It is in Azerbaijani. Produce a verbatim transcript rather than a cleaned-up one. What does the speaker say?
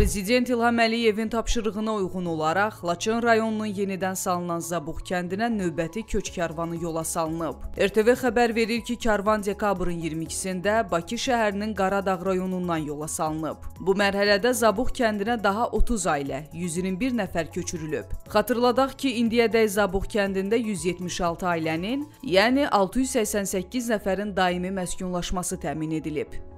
Prezident İlham Əliyevin tapşırığına uyğun olaraq Laçın rayonunun yenidən salınan Zabuq kəndinə növbəti köç karvanı yola salınıb. R T V xəbər verir ki, karvan dekabrın iyirmi ikisində Bakı şəhərinin Qaradağ rayonundan yola salınıb. Bu mərhələdə Zabuq kəndinə daha otuz ailə, yüz iyirmi bir nəfər köçürülüb. Xatırladaq ki, indiyədək Zabuq kəndində yüz yetmiş altı ailənin, yəni altı yüz səksən səkkiz nəfərin daimi məskunlaşması təmin edilib.